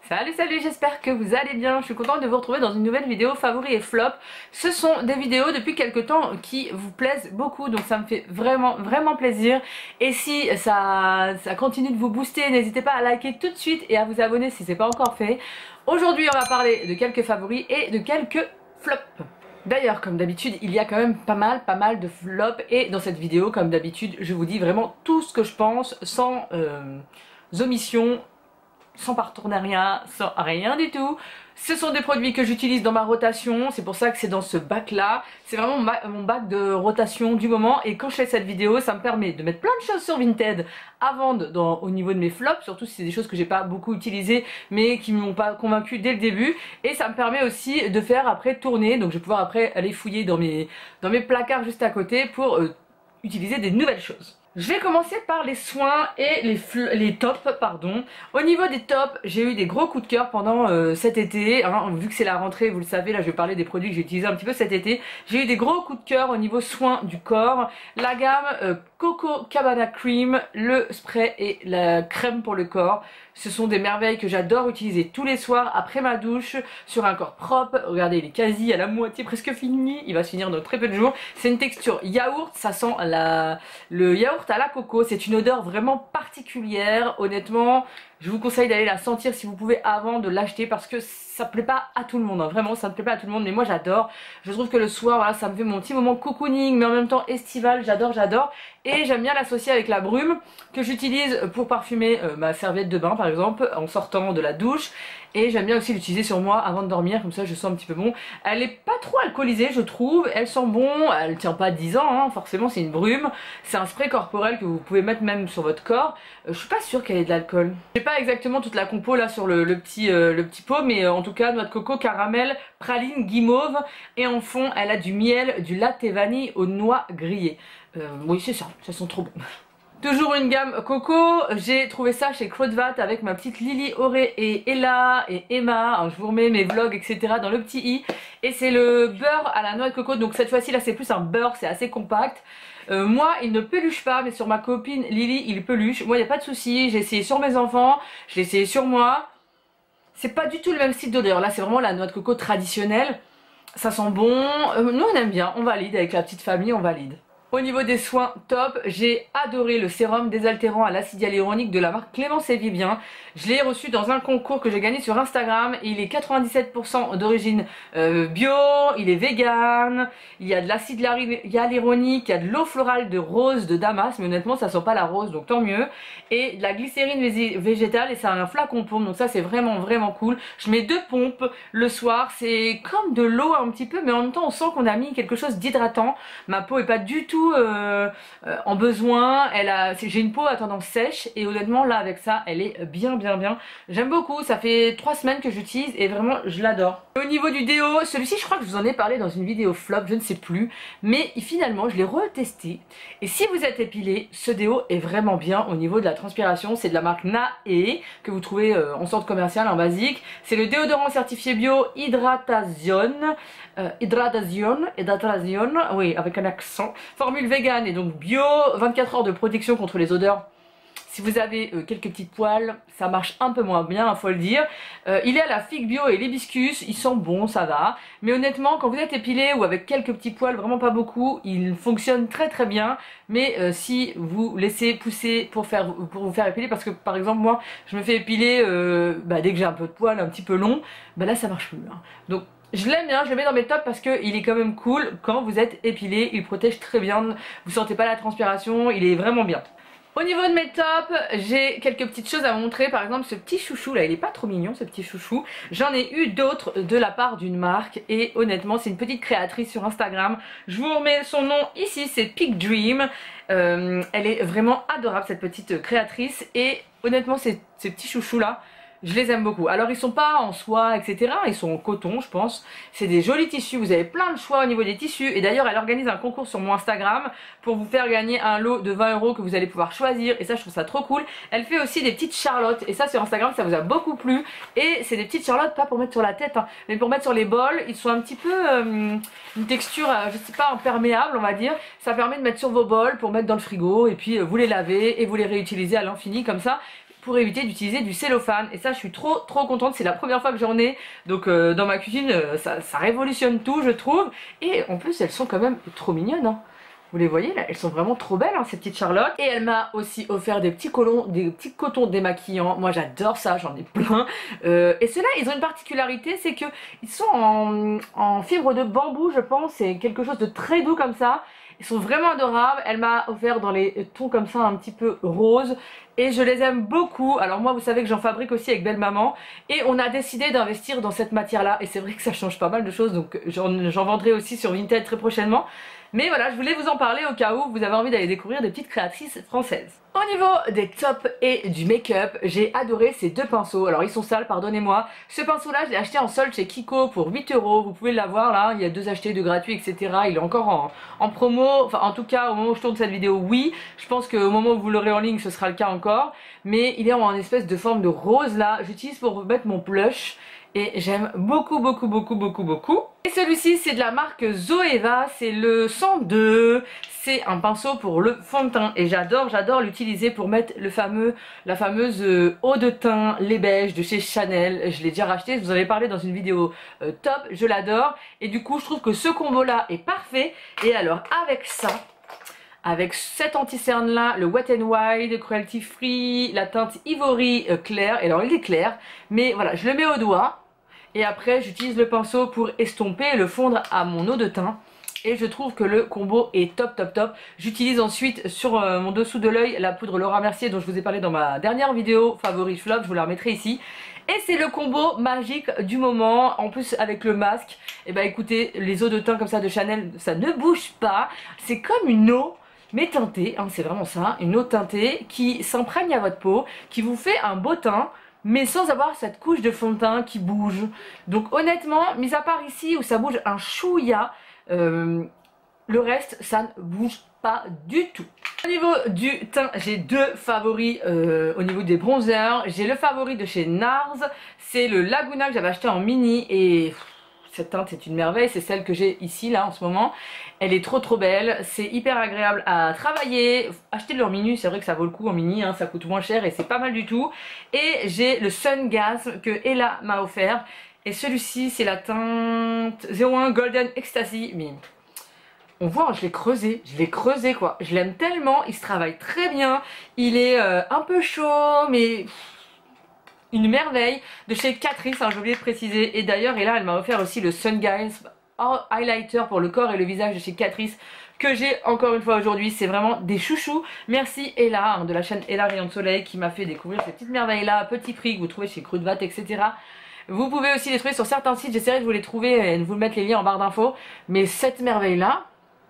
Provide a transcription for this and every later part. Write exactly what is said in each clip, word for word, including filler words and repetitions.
Salut salut, j'espère que vous allez bien. Je suis contente de vous retrouver dans une nouvelle vidéo favoris et flop. Ce sont des vidéos depuis quelques temps qui vous plaisent beaucoup, donc ça me fait vraiment vraiment plaisir. Et si ça, ça continue de vous booster, n'hésitez pas à liker tout de suite et à vous abonner si c'est pas encore fait. Aujourd'hui on va parler de quelques favoris et de quelques flops. D'ailleurs, comme d'habitude, il y a quand même pas mal, pas mal de flops. Et dans cette vidéo, comme d'habitude, je vous dis vraiment tout ce que je pense, sans euh, omission, sans partenariat, sans rien du tout. Ce sont des produits que j'utilise dans ma rotation, c'est pour ça que c'est dans ce bac là. C'est vraiment ma, mon bac de rotation du moment, et quand je fais cette vidéo, ça me permet de mettre plein de choses sur Vinted à vendre dans, au niveau de mes flops, surtout si c'est des choses que j'ai pas beaucoup utilisées mais qui m'ont pas convaincu dès le début. Et ça me permet aussi de faire après tourner, donc je vais pouvoir après aller fouiller dans mes, dans mes placards juste à côté pour euh, utiliser des nouvelles choses. Je vais commencer par les soins et les, les tops, pardon. Au niveau des tops, j'ai eu des gros coups de cœur pendant euh, cet été, hein, vu que c'est la rentrée, vous le savez, là je vais parler des produits que j'ai utilisés un petit peu cet été. J'ai eu des gros coups de cœur au niveau soins du corps. La gamme euh, Coco Cabana Cream, le spray et la crème pour le corps. Ce sont des merveilles que j'adore utiliser tous les soirs après ma douche, sur un corps propre. Regardez, il est quasi à la moitié, presque fini. Il va se finir dans très peu de jours. C'est une texture yaourt, ça sent la... le yaourt à la coco. C'est une odeur vraiment particulière. Honnêtement, je vous conseille d'aller la sentir si vous pouvez avant de l'acheter, parce que ça plaît pas à tout le monde, hein. Vraiment ça ne plaît pas à tout le monde, mais moi j'adore. Je trouve que le soir, voilà, ça me fait mon petit moment cocooning, mais en même temps estival. J'adore, j'adore. Et j'aime bien l'associer avec la brume que j'utilise pour parfumer euh, ma serviette de bain par exemple en sortant de la douche. Et j'aime bien aussi l'utiliser sur moi avant de dormir, comme ça je sens un petit peu bon. Elle est pas trop alcoolisée je trouve, elle sent bon, elle tient pas dix ans, hein. Forcément c'est une brume. C'est un spray corporel que vous pouvez mettre même sur votre corps. Euh, je suis pas sûre qu'elle ait de l'alcool. J'ai pas exactement toute la compo là sur le, le, petit, euh, le petit pot, mais euh, en tout cas noix de coco, caramel, praline, guimauve. Et en fond elle a du miel, du latte vanille aux noix grillées. Euh, oui c'est ça, ça sent trop bon. Toujours une gamme coco, j'ai trouvé ça chez Kruidvat avec ma petite Lily, Auré et Ella et Emma. Alors, je vous remets mes vlogs et cetera dans le petit i. Et c'est le beurre à la noix de coco, donc cette fois-ci là c'est plus un beurre, c'est assez compact. Euh, moi il ne peluche pas, mais sur ma copine Lily il peluche. Moi il n'y a pas de souci, j'ai essayé sur mes enfants, j'ai essayé sur moi. C'est pas du tout le même style d'odeur, là c'est vraiment la noix de coco traditionnelle. Ça sent bon, euh, nous on aime bien, on valide avec la petite famille, on valide. Au niveau des soins top, j'ai adoré le sérum désaltérant à l'acide hyaluronique de la marque Clémence et Vivien. Je l'ai reçu dans un concours que j'ai gagné sur Instagram. Il est quatre-vingt-dix-sept pour cent d'origine euh, bio, il est vegan, il y a de l'acide hyaluronique, il y a de l'eau florale de rose de Damas, mais honnêtement ça sent pas la rose donc tant mieux. Et de la glycérine végétale, et c'est un flacon pompe, donc ça c'est vraiment vraiment cool. Je mets deux pompes le soir, c'est comme de l'eau un petit peu, mais en même temps on sent qu'on a mis quelque chose d'hydratant. Ma peau est pas du tout Euh, euh, en besoin, elle a, j'ai une peau à tendance sèche, et honnêtement là avec ça elle est bien bien bien. J'aime beaucoup, ça fait trois semaines que j'utilise et vraiment je l'adore. Au niveau du déo, celui-ci je crois que je vous en ai parlé dans une vidéo flop, je ne sais plus, mais finalement je l'ai retesté. Et si vous êtes épilé, ce déo est vraiment bien au niveau de la transpiration. C'est de la marque Nae que vous trouvez euh, en sorte commerciale, en basique. C'est le déodorant certifié bio Hydratation. Euh, Hydratation, Hydratation, oui, avec un accent. Formule vegan et donc bio, vingt-quatre heures de protection contre les odeurs. Si vous avez euh, quelques petites poils, ça marche un peu moins bien, il faut le dire. Euh, il est à la figue bio et l'hibiscus, il sent bon, ça va. Mais honnêtement, quand vous êtes épilé ou avec quelques petits poils, vraiment pas beaucoup, il fonctionne très très bien. Mais euh, si vous laissez pousser pour, faire, pour vous faire épiler, parce que par exemple moi, je me fais épiler euh, bah, dès que j'ai un peu de poils, un petit peu long, bah là ça marche plus. Hein. Donc je l'aime bien, je le mets dans mes tops parce qu'il est quand même cool quand vous êtes épilé, il protège très bien, vous sentez pas la transpiration, il est vraiment bien. Au niveau de mes tops, j'ai quelques petites choses à vous montrer. Par exemple ce petit chouchou là, il est pas trop mignon ce petit chouchou. J'en ai eu d'autres de la part d'une marque, et honnêtement c'est une petite créatrice sur Instagram. Je vous remets son nom ici, c'est Peak Dream. euh, Elle est vraiment adorable cette petite créatrice, et honnêtement ces, ces petits chouchous là, je les aime beaucoup. Alors ils sont pas en soie etc, ils sont en coton je pense. C'est des jolis tissus, vous avez plein de choix au niveau des tissus. Et d'ailleurs elle organise un concours sur mon Instagram pour vous faire gagner un lot de vingt euros que vous allez pouvoir choisir, et ça je trouve ça trop cool. Elle fait aussi des petites charlottes, et ça sur Instagram ça vous a beaucoup plu. Et c'est des petites charlottes pas pour mettre sur la tête hein, mais pour mettre sur les bols. Ils sont un petit peu euh, une texture euh, je sais pas, imperméable on va dire. Ça permet de mettre sur vos bols pour mettre dans le frigo, et puis euh, vous les lavez et vous les réutilisez à l'infini comme ça. pour éviter d'utiliser du cellophane. Et ça je suis trop trop contente, c'est la première fois que j'en ai. Donc euh, dans ma cuisine euh, ça, ça révolutionne tout je trouve. Et en plus elles sont quand même trop mignonnes hein. Vous les voyez là, elles sont vraiment trop belles hein, ces petites Charlotte. Et elle m'a aussi offert des petits colons, des petits cotons démaquillants. Moi j'adore ça, j'en ai plein. Euh, et ceux-là, ils ont une particularité, c'est que ils sont en, en fibre de bambou, je pense. C'est quelque chose de très doux comme ça. Ils sont vraiment adorables. Elle m'a offert dans les tons comme ça un petit peu rose. Et je les aime beaucoup. Alors moi vous savez que j'en fabrique aussi avec Belle Maman. Et on a décidé d'investir dans cette matière là. Et c'est vrai que ça change pas mal de choses. Donc j'en vendrai aussi sur Vinted très prochainement. Mais voilà, je voulais vous en parler au cas où vous avez envie d'aller découvrir des petites créatrices françaises. Au niveau des tops et du make-up, j'ai adoré ces deux pinceaux. Alors ils sont sales, pardonnez-moi. Ce pinceau là, je l'ai acheté en solde chez Kiko pour huit euros. Vous pouvez l'avoir là, il y a deux achetés, deux gratuits, et cetera. Il est encore en, en promo. Enfin en tout cas, au moment où je tourne cette vidéo, oui. Je pense qu'au moment où vous l'aurez en ligne, ce sera le cas encore. Mais il est en espèce de forme de rose là. J'utilise pour mettre mon blush. Et j'aime beaucoup beaucoup beaucoup beaucoup beaucoup. Et celui-ci c'est de la marque Zoeva, c'est le cent deux. C'est un pinceau pour le fond de teint et j'adore j'adore l'utiliser pour mettre le fameux la fameuse euh, eau de teint lait beige de chez Chanel. Je l'ai déjà racheté, je vous en avais parlé dans une vidéo euh, top, je l'adore. Et du coup je trouve que ce combo là est parfait. Et alors avec ça, avec cet anti-cerne là, le Wet n Wild, Cruelty Free, la teinte Ivory euh, clair, et alors il est clair, mais voilà, je le mets au doigt, et après j'utilise le pinceau pour estomper et le fondre à mon eau de teint, et je trouve que le combo est top top top. J'utilise ensuite sur euh, mon dessous de l'œil la poudre Laura Mercier dont je vous ai parlé dans ma dernière vidéo favori flop, je vous la remettrai ici. Et c'est le combo magique du moment, en plus avec le masque, et bah écoutez, les eaux de teint comme ça de Chanel, ça ne bouge pas, c'est comme une eau mais teintée, hein, c'est vraiment ça, une eau teintée qui s'imprègne à votre peau, qui vous fait un beau teint, mais sans avoir cette couche de fond de teint qui bouge. Donc honnêtement, mis à part ici où ça bouge un chouïa, euh, le reste ça ne bouge pas du tout. Au niveau du teint, j'ai deux favoris euh, au niveau des bronzers. J'ai le favori de chez Nars, c'est le Laguna que j'avais acheté en mini et... cette teinte est une merveille, c'est celle que j'ai ici là en ce moment. Elle est trop trop belle, c'est hyper agréable à travailler. Achetez-le en mini, c'est vrai que ça vaut le coup en mini, hein, ça coûte moins cher et c'est pas mal du tout. Et j'ai le Sungasm que Ella m'a offert. Et celui-ci c'est la teinte zéro un Golden Ecstasy. Mais on voit, je l'ai creusé, je l'ai creusé quoi. Je l'aime tellement, il se travaille très bien. Il est euh, un peu chaud mais... une merveille de chez Catrice, hein, j'ai oublié de préciser. Et d'ailleurs, et là, elle m'a offert aussi le Sungasm Highlighter pour le corps et le visage de chez Catrice que j'ai encore une fois aujourd'hui. C'est vraiment des chouchous. Merci Ella, hein, de la chaîne Ella Rayon de Soleil qui m'a fait découvrir ces petites merveilles là à petit prix que vous trouvez chez Crudevat, et cetera. Vous pouvez aussi les trouver sur certains sites. J'essaierai de vous les trouver et de vous mettre les liens en barre d'infos. Mais cette merveille là,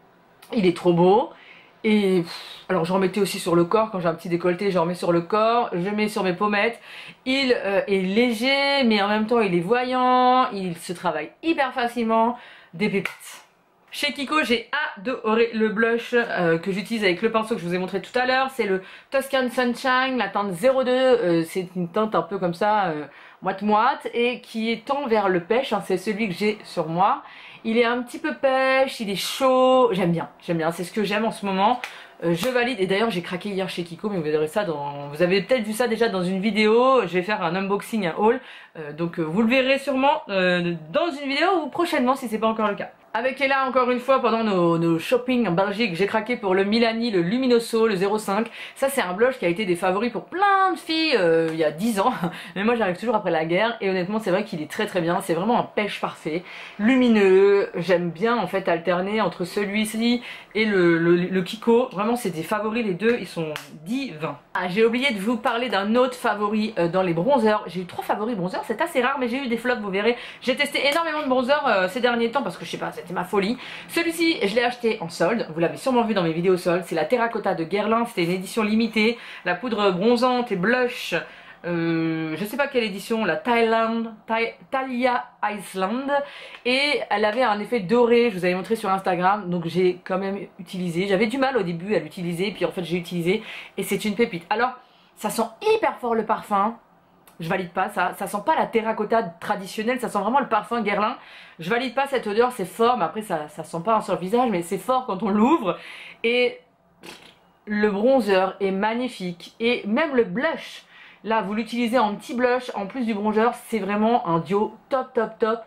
il est trop beau. Et alors j'en remettais aussi sur le corps, quand j'ai un petit décolleté j'en remets sur le corps, je mets sur mes pommettes. Il euh, est léger mais en même temps il est voyant, il se travaille hyper facilement, des pépites. Chez Kiko j'ai adoré le blush euh, que j'utilise avec le pinceau que je vous ai montré tout à l'heure, c'est le Toscan Sunshine, la teinte zéro deux, euh, c'est une teinte un peu comme ça, euh, moite moite et qui est tend vers le pêche, hein, c'est celui que j'ai sur moi. Il est un petit peu pêche, il est chaud, j'aime bien, j'aime bien, c'est ce que j'aime en ce moment. Euh, je valide, et d'ailleurs j'ai craqué hier chez Kiko, mais vous verrez ça dans... vous avez peut-être vu ça déjà dans une vidéo, je vais faire un unboxing, un haul, euh, donc euh, vous le verrez sûrement euh, dans une vidéo ou prochainement si c'est pas encore le cas. Avec Ella, encore une fois, pendant nos, nos shopping en Belgique, j'ai craqué pour le Milani, le Luminoso, le zéro cinq. Ça, c'est un blush qui a été des favoris pour plein de filles euh, il y a dix ans. Mais moi, j'arrive toujours après la guerre. Et honnêtement, c'est vrai qu'il est très très bien. C'est vraiment un pêche parfait. Lumineux. J'aime bien, en fait, alterner entre celui-ci et le, le, le Kiko. Vraiment, c'est des favoris, les deux. Ils sont divins. Ah, j'ai oublié de vous parler d'un autre favori euh, dans les bronzers. J'ai eu trois favoris bronzers. C'est assez rare, mais j'ai eu des flops, vous verrez. J'ai testé énormément de bronzers euh, ces derniers temps parce que je sais pas, c'était ma folie. Celui-ci, je l'ai acheté en solde, vous l'avez sûrement vu dans mes vidéos soldes, c'est la Terracotta de Guerlain, c'était une édition limitée, la poudre bronzante et blush, euh, je sais pas quelle édition, la Thailand, Thai, Thalia Iceland, et elle avait un effet doré, je vous avais montré sur Instagram, donc j'ai quand même utilisé, j'avais du mal au début à l'utiliser, puis en fait j'ai utilisé, et c'est une pépite. Alors, ça sent hyper fort le parfum. Je valide pas ça, ça sent pas la terracotta traditionnelle, ça sent vraiment le parfum Guerlain. Je valide pas cette odeur, c'est fort, mais après ça, ça sent pas sur le visage, mais c'est fort quand on l'ouvre. Et le bronzer est magnifique, et même le blush Là vous l'utilisez en petit blush en plus du bronzer, c'est vraiment un duo top top top.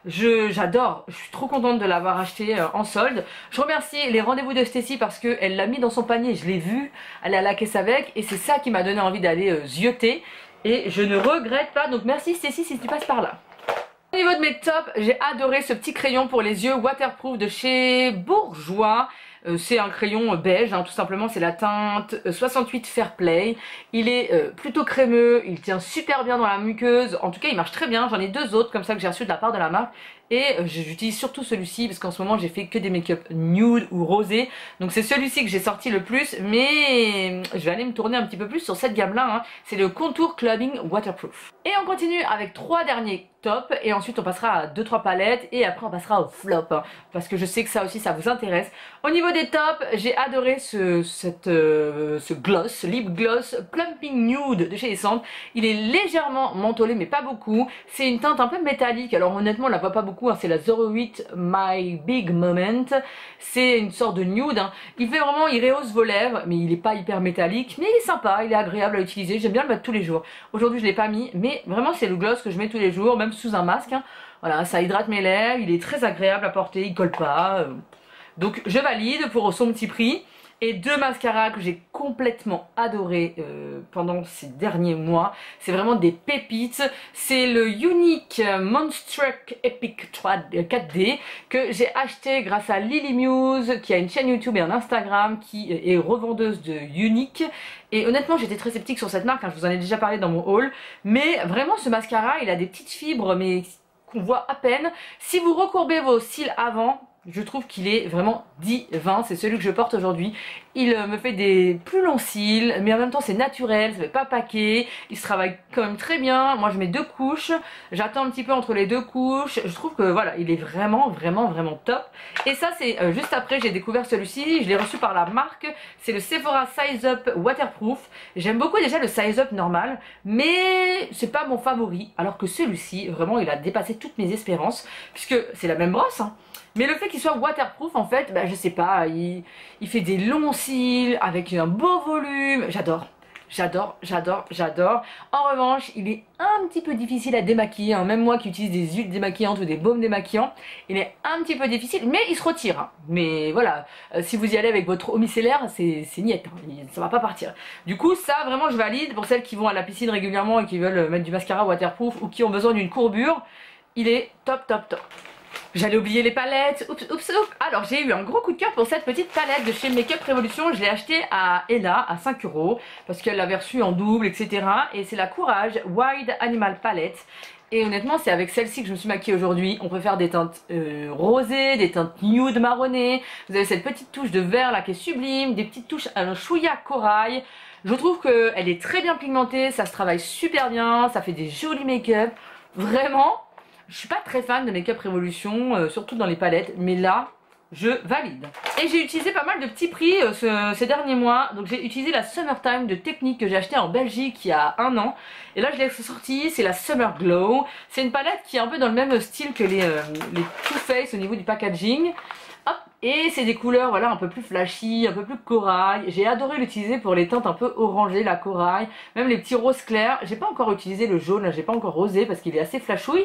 J'adore, je, je suis trop contente de l'avoir acheté euh, en solde. Je remercie les rendez-vous de Stacy parce qu'elle l'a mis dans son panier, je l'ai vu, elle est à la caisse avec et c'est ça qui m'a donné envie d'aller euh, zioter. Et je ne regrette pas, donc merci Stacy si tu passes par là. Au niveau de mes tops, j'ai adoré ce petit crayon pour les yeux waterproof de chez Bourjois. Euh, c'est un crayon beige, hein, tout simplement, c'est la teinte soixante-huit Fair Play. Il est euh, plutôt crémeux, il tient super bien dans la muqueuse. En tout cas, il marche très bien. J'en ai deux autres comme ça que j'ai reçu de la part de la marque. Et euh, j'utilise surtout celui-ci parce qu'en ce moment, j'ai fait que des make-up nude ou rosé. Donc c'est celui-ci que j'ai sorti le plus. Mais je vais aller me tourner un petit peu plus sur cette gamme-là. Hein. C'est le Contour Clubbing Waterproof. Et on continue avec trois derniers top et ensuite on passera à deux trois palettes et après on passera au flop hein, parce que je sais que ça aussi ça vous intéresse. Au niveau des tops, j'ai adoré ce, cette, euh, ce gloss, ce lip gloss Plumping Nude de chez Essence. Il est légèrement mentholé mais pas beaucoup. C'est une teinte un peu métallique, alors honnêtement on la voit pas beaucoup, hein. C'est la zéro huit My Big Moment. C'est une sorte de nude, hein. Il fait vraiment, il rehausse vos lèvres mais il est pas hyper métallique, mais il est sympa, il est agréable à utiliser. J'aime bien le mettre tous les jours. Aujourd'hui je l'ai pas mis mais vraiment c'est le gloss que je mets tous les jours, même sous un masque, hein. Voilà, ça hydrate mes lèvres, il est très agréable à porter, il colle pas, euh. Donc je valide pour son petit prix. Et deux mascaras que j'ai complètement adoré euh, pendant ces derniers mois, c'est vraiment des pépites. C'est le Unique Monstruck Epic quatre D que j'ai acheté grâce à Lily Muse qui a une chaîne YouTube et un Instagram, qui est revendeuse de Unique. Et honnêtement j'étais très sceptique sur cette marque, hein, je vous en ai déjà parlé dans mon haul. Mais vraiment ce mascara il a des petites fibres mais qu'on voit à peine. Si vous recourbez vos cils avant, je trouve qu'il est vraiment divin, c'est celui que je porte aujourd'hui. Il me fait des plus longs cils, mais en même temps c'est naturel, ça fait pas paquet, il se travaille quand même très bien. Moi je mets deux couches, j'attends un petit peu entre les deux couches, je trouve que voilà, il est vraiment vraiment vraiment top. Et ça c'est euh, juste après j'ai découvert celui-ci, je l'ai reçu par la marque, c'est le Sephora Size Up Waterproof. J'aime beaucoup déjà le Size Up normal, mais c'est pas mon favori, alors que celui-ci, vraiment il a dépassé toutes mes espérances, puisque c'est la même brosse, hein. Mais le fait qu'il soit waterproof en fait, bah, je sais pas, il, il fait des longs cils avec un beau volume, j'adore. J'adore, j'adore, j'adore. En revanche, il est un petit peu difficile à démaquiller, hein. Même moi qui utilise des huiles démaquillantes ou des baumes démaquillants, il est un petit peu difficile, mais il se retire, hein. Mais voilà, euh, si vous y allez avec votre eau micellaire, c'est niette, hein. Ça va pas partir. Du coup, ça vraiment je valide pour celles qui vont à la piscine régulièrement et qui veulent mettre du mascara waterproof ou qui ont besoin d'une courbure. Il est top, top, top. J'allais oublier les palettes, oups, oups, oups. Alors j'ai eu un gros coup de cœur pour cette petite palette de chez Makeup Revolution. Je l'ai achetée à Ella à cinq euros parce qu'elle l'avait reçue en double, et cetera. Et c'est la Courage Wild Animal Palette. Et honnêtement c'est avec celle-ci que je me suis maquillée aujourd'hui. On peut faire des teintes euh, rosées, des teintes nude marronnées. Vous avez cette petite touche de vert là qui est sublime, des petites touches à un chouïa corail. Je trouve qu'elle est très bien pigmentée, ça se travaille super bien, ça fait des jolis make-up. Vraiment, je suis pas très fan de Makeup Revolution, euh, surtout dans les palettes, mais là, je valide. Et j'ai utilisé pas mal de petits prix euh, ce, ces derniers mois. Donc j'ai utilisé la Summertime de Technique que j'ai acheté en Belgique il y a un an. Et là je l'ai sortie, c'est la Summer Glow. C'est une palette qui est un peu dans le même style que les, euh, les Too Faced au niveau du packaging. Hop, et c'est des couleurs voilà un peu plus flashy, un peu plus corail. J'ai adoré l'utiliser pour les teintes un peu orangées, la corail, même les petits roses clairs. J'ai pas encore utilisé le jaune, j'ai pas encore rosé parce qu'il est assez flashouille.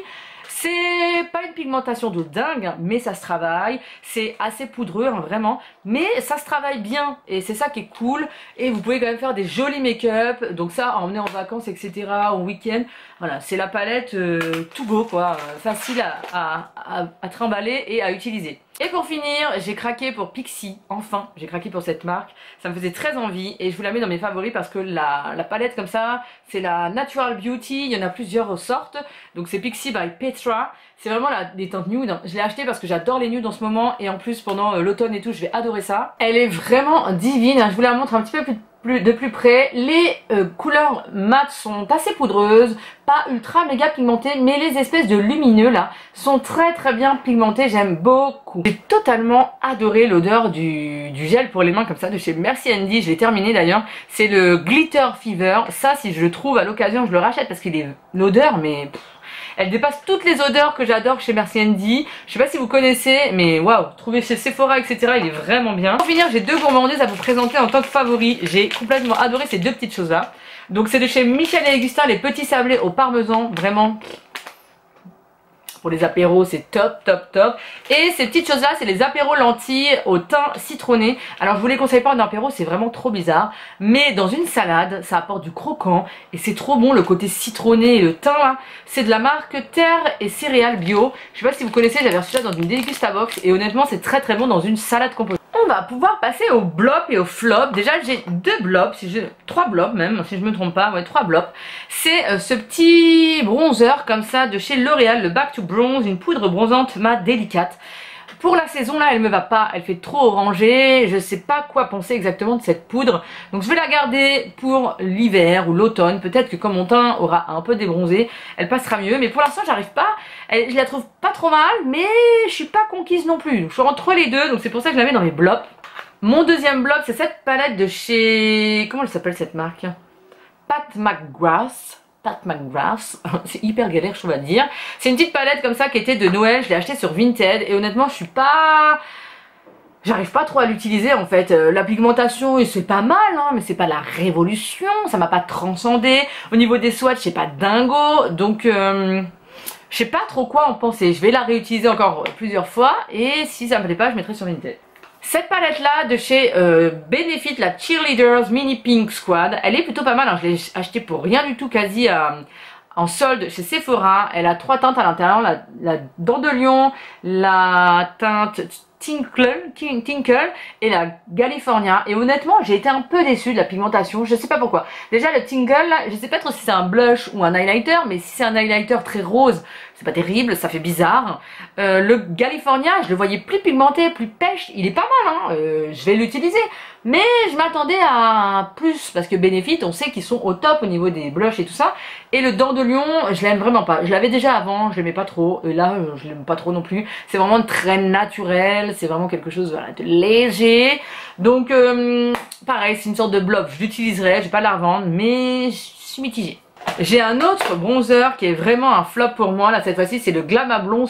C'est pas une pigmentation de dingue, mais ça se travaille. C'est assez poudreux, hein, vraiment. Mais ça se travaille bien et c'est ça qui est cool. Et vous pouvez quand même faire des jolis make-up. Donc ça, à emmener en vacances, et cetera, au week-end. Voilà, c'est la palette euh, to go, quoi. Euh, facile à, à, à, à trimballer et à utiliser. Et pour finir, j'ai craqué pour Pixi, enfin, j'ai craqué pour cette marque, ça me faisait très envie et je vous la mets dans mes favoris parce que la, la palette comme ça, c'est la Natural Beauty, il y en a plusieurs sortes, donc c'est Pixi by Petra, c'est vraiment la, des teintes nude, je l'ai acheté parce que j'adore les nudes en ce moment et en plus pendant euh, l'automne et tout, je vais adorer ça. Elle est vraiment divine, je vous la montre un petit peu plus Plus, de plus près. Les euh, couleurs mat sont assez poudreuses, pas ultra méga pigmentées, mais les espèces de lumineux là sont très très bien pigmentées, j'aime beaucoup. J'ai totalement adoré l'odeur du, du gel pour les mains comme ça de chez Merci Andy, je l'ai terminé d'ailleurs, c'est le Glitter Fever. Ça si je le trouve à l'occasion je le rachète parce qu'il est l'odeur mais pff, Elle dépasse toutes les odeurs que j'adore chez Merci Andy. Je sais pas si vous connaissez, mais waouh, trouvé chez Sephora, et cetera. Il est vraiment bien. Pour finir, j'ai deux gourmandises à vous présenter en tant que favoris. J'ai complètement adoré ces deux petites choses-là. Donc c'est de chez Michel et Augustin, les petits sablés au parmesan, vraiment. Pour les apéros, c'est top, top, top. Et ces petites choses-là, c'est les apéros lentilles au thym citronné. Alors, je vous les conseille pas en apéro, c'est vraiment trop bizarre. Mais dans une salade, ça apporte du croquant. Et c'est trop bon, le côté citronné et le thym, là. C'est de la marque Terre et Céréales Bio. Je sais pas si vous connaissez, j'avais reçu ça dans une Dégustabox. Et honnêtement, c'est très très bon dans une salade composée. On va pouvoir passer au blop et au flop. Déjà, j'ai deux blops, si je... trois blops même, si je me trompe pas. Ouais, trois blops. C'est euh, ce petit bronzer comme ça de chez L'Oréal, le Back to Bronze, une poudre bronzante mat délicate. Pour la saison là, elle me va pas, elle fait trop orangé, je sais pas quoi penser exactement de cette poudre. Donc je vais la garder pour l'hiver ou l'automne, peut-être que comme mon teint aura un peu débronzé, elle passera mieux. Mais pour l'instant j'arrive pas, elle, je la trouve pas trop mal, mais je suis pas conquise non plus. Donc je suis entre les deux, donc c'est pour ça que je la mets dans les blops. Mon deuxième bloc, c'est cette palette de chez... Comment elle s'appelle cette marque? Pat McGrath. Pat McGrath, c'est hyper galère je trouve à dire. C'est une petite palette comme ça qui était de Noël, je l'ai achetée sur Vinted et honnêtement je suis pas... J'arrive pas trop à l'utiliser en fait. Euh, la pigmentation c'est pas mal hein, mais c'est pas la révolution, ça m'a pas transcendé. Au niveau des swatchs c'est pas dingo, donc euh, je sais pas trop quoi en penser. Je vais la réutiliser encore plusieurs fois et si ça me plaît pas je mettrai sur Vinted. Cette palette là de chez euh, Benefit, la Cheerleaders Mini Pink Squad, elle est plutôt pas mal, hein. Je l'ai achetée pour rien du tout quasi euh, en solde chez Sephora. Elle a trois teintes à l'intérieur, la, la dent de lion, la teinte Tinkle, Tinkle et la California. Et honnêtement j'ai été un peu déçue de la pigmentation, je sais pas pourquoi. Déjà le Tinkle, là, je sais pas trop si c'est un blush ou un highlighter, mais si c'est un highlighter très rose, c'est pas terrible, ça fait bizarre. Euh, le California, je le voyais plus pigmenté, plus pêche, il est pas mal, hein. euh, je vais l'utiliser. Mais je m'attendais à plus, parce que Benefit, on sait qu'ils sont au top au niveau des blushs et tout ça. Et le dent de lion, je l'aime vraiment pas. Je l'avais déjà avant, je l'aimais pas trop. Et là, je l'aime pas trop non plus. C'est vraiment très naturel, c'est vraiment quelque chose voilà, de léger. Donc, euh, pareil, c'est une sorte de bloc. Je l'utiliserai, je vais pas la revendre, mais je suis mitigée. J'ai un autre bronzer qui est vraiment un flop pour moi. Là, cette fois-ci, c'est le Glama Bronze,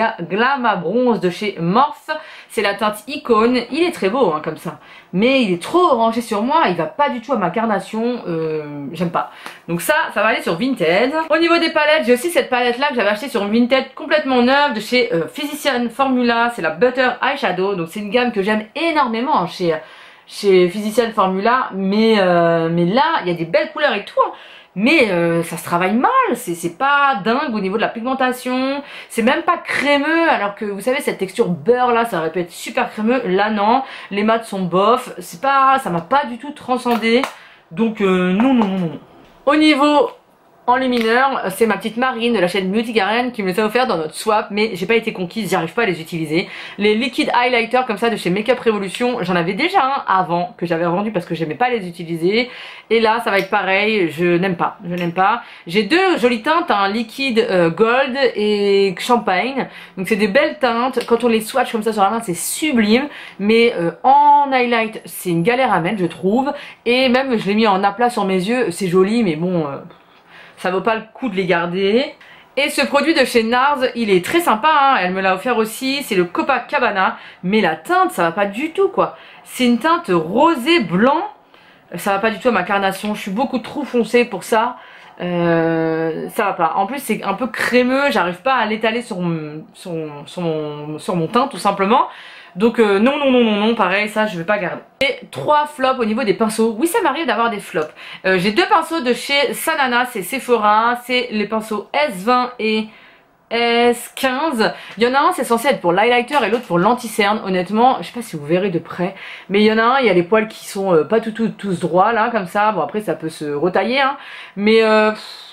Glama Bronze de chez Morphe. C'est la teinte Icône. Il est très beau, hein, comme ça. Mais il est trop orangé sur moi. Il va pas du tout à ma carnation. Euh, J'aime pas. Donc ça, ça va aller sur Vinted. Au niveau des palettes, j'ai aussi cette palette-là que j'avais achetée sur Vinted, complètement neuve, de chez euh, Physician Formula. C'est la Butter Eyeshadow. Donc c'est une gamme que j'aime énormément hein, chez, chez Physician Formula. Mais, euh, mais là, il y a des belles couleurs et tout. Hein. Mais euh, ça se travaille mal, c'est pas dingue au niveau de la pigmentation, c'est même pas crémeux alors que vous savez cette texture beurre là ça aurait pu être super crémeux, là non, les mats sont bof, c'est pas, ça m'a pas du tout transcendé, donc euh, non non non non. Au niveau enlumineur, c'est ma petite Marine de la chaîne Beauty Karen qui me les a offert dans notre swap, mais j'ai pas été conquise, j'arrive pas à les utiliser. Les liquid highlighters comme ça de chez Makeup Revolution, j'en avais déjà un avant que j'avais vendu parce que j'aimais pas les utiliser. Et là ça va être pareil, je n'aime pas, je n'aime pas. J'ai deux jolies teintes, un liquide euh, gold et champagne. Donc c'est des belles teintes, quand on les swatch comme ça sur la main c'est sublime. Mais euh, en highlight c'est une galère à mettre je trouve. Et même je l'ai mis en aplat sur mes yeux, c'est joli mais bon... Euh, ça vaut pas le coup de les garder. Et ce produit de chez Nars, il est très sympa, hein. Elle me l'a offert aussi, c'est le Copacabana. Mais la teinte, ça va pas du tout quoi. C'est une teinte rosé blanc. Ça va pas du tout à ma carnation, je suis beaucoup trop foncée pour ça. Euh, ça va pas. En plus c'est un peu crémeux, j'arrive pas à l'étaler sur, sur, sur, mon, sur mon teint tout simplement. Donc euh, non, non, non, non, non, pareil, ça je vais pas garder. Et trois flops au niveau des pinceaux. Oui, ça m'arrive d'avoir des flops. Euh, J'ai deux pinceaux de chez Sanana, c'est Sephora. C'est les pinceaux S vingt et S quinze. Il y en a un, c'est censé être pour l'highlighter et l'autre pour l'anti-cerne. Honnêtement, je sais pas si vous verrez de près. Mais il y en a un, il y a les poils qui sont euh, pas tout, tout, tous droits là, comme ça. Bon, après ça peut se retailler, hein. Mais... Euh,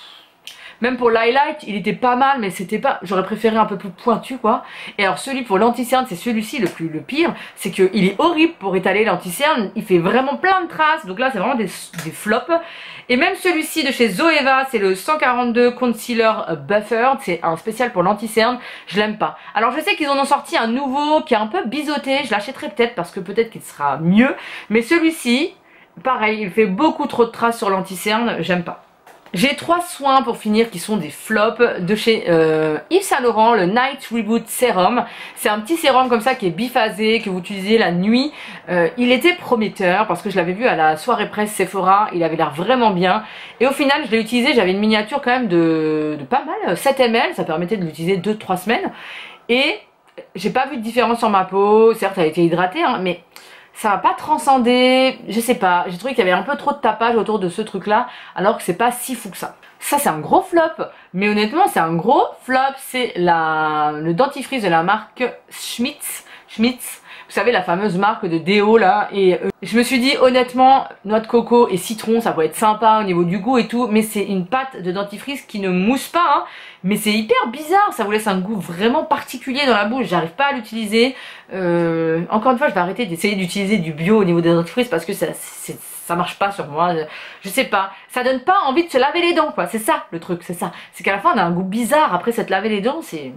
même pour l'highlight, il était pas mal, mais c'était pas... J'aurais préféré un peu plus pointu, quoi. Et alors, celui pour l'anti-cerne, c'est celui-ci le plus le pire. C'est qu'il est horrible pour étaler l'anti-cerne. Il fait vraiment plein de traces. Donc là, c'est vraiment des, des flops. Et même celui-ci de chez Zoeva, c'est le cent quarante-deux Concealer Buffered. C'est un spécial pour l'anti-cerne. Je l'aime pas. Alors, je sais qu'ils en ont sorti un nouveau qui est un peu biseauté. Je l'achèterai peut-être parce que peut-être qu'il sera mieux. Mais celui-ci, pareil, il fait beaucoup trop de traces sur l'anti-cerne. J'aime pas. J'ai trois soins pour finir qui sont des flops de chez euh, Yves Saint Laurent, le Night Reboot Serum. C'est un petit sérum comme ça qui est biphasé, que vous utilisez la nuit. Euh, il était prometteur parce que je l'avais vu à la soirée presse Sephora, il avait l'air vraiment bien. Et au final je l'ai utilisé, j'avais une miniature quand même de, de pas mal, sept millilitres, ça permettait de l'utiliser deux trois semaines. Et j'ai pas vu de différence sur ma peau, certes elle a été hydratée, hein, mais ça va pas transcender, je sais pas, j'ai trouvé qu'il y avait un peu trop de tapage autour de ce truc là, alors que c'est pas si fou que ça. Ça c'est un gros flop, mais honnêtement c'est un gros flop, c'est la le dentifrice de la marque Schmitz, Schmitz, vous savez la fameuse marque de déo là, et euh, je me suis dit honnêtement noix de coco et citron ça pourrait être sympa au niveau du goût et tout, mais c'est une pâte de dentifrice qui ne mousse pas, hein, mais c'est hyper bizarre, ça vous laisse un goût vraiment particulier dans la bouche, j'arrive pas à l'utiliser. Euh, encore une fois je vais arrêter d'essayer d'utiliser du bio au niveau des dentifrices parce que ça, ça marche pas sur moi, je sais pas, ça donne pas envie de se laver les dents quoi, c'est ça le truc, c'est ça, c'est qu'à la fin on a un goût bizarre après s'être lavé les dents, c'est...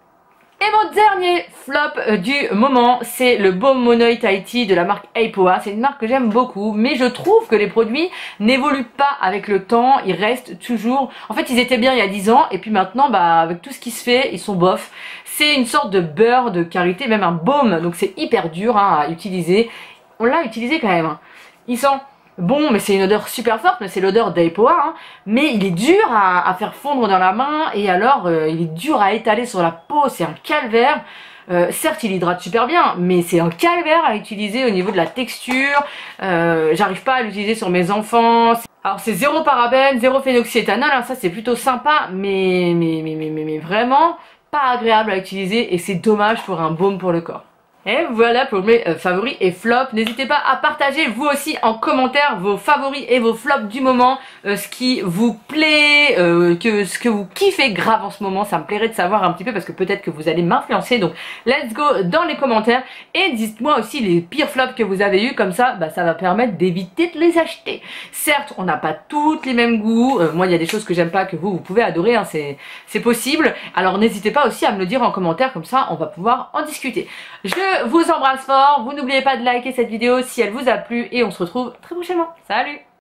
Et mon dernier flop euh, du moment, c'est le Baume Monoï Tahiti de la marque Apoa. C'est une marque que j'aime beaucoup, mais je trouve que les produits n'évoluent pas avec le temps, ils restent toujours... En fait, ils étaient bien il y a dix ans, et puis maintenant, bah, avec tout ce qui se fait, ils sont bof. C'est une sorte de beurre de qualité, même un baume, donc c'est hyper dur hein, à utiliser. On l'a utilisé quand même. Hein. Il sent... bon, mais c'est une odeur super forte, mais c'est l'odeur d'Apoa, hein, mais il est dur à, à faire fondre dans la main, et alors euh, il est dur à étaler sur la peau, c'est un calvaire. Euh, certes il hydrate super bien, mais c'est un calvaire à utiliser au niveau de la texture, euh, j'arrive pas à l'utiliser sur mes enfants. Alors c'est zéro parabène, zéro phénoxyéthanol, hein, ça c'est plutôt sympa, mais, mais, mais, mais, mais, mais vraiment pas agréable à utiliser, et c'est dommage pour un baume pour le corps. Et voilà pour mes euh, favoris et flops. N'hésitez pas à partager vous aussi en commentaire vos favoris et vos flops du moment, euh, ce qui vous plaît, euh, que ce que vous kiffez grave en ce moment. Ça me plairait de savoir un petit peu parce que peut-être que vous allez m'influencer. Donc let's go dans les commentaires et dites-moi aussi les pires flops que vous avez eu, comme ça bah, ça va permettre d'éviter de les acheter. Certes on n'a pas toutes les mêmes goûts, euh, moi il y a des choses que j'aime pas que vous vous pouvez adorer, hein, c'est possible. Alors n'hésitez pas aussi à me le dire en commentaire, comme ça on va pouvoir en discuter. Je vous embrasse fort, vous n'oubliez pas de liker cette vidéo si elle vous a plu et on se retrouve très prochainement. Salut!